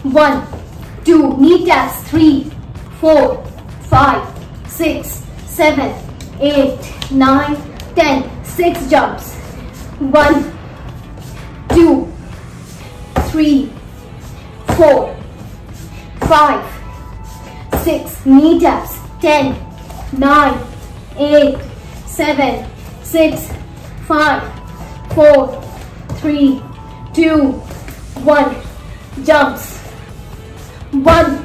1, 2, knee taps, 3, 4, 5, 6, 7, 8, 9, 10, 6 jumps, 1, 2, 3, 4, 5, 6, knee taps, 10, 9, 8, 7, 6, 5, 4, 3, 2, 1, jumps, 1,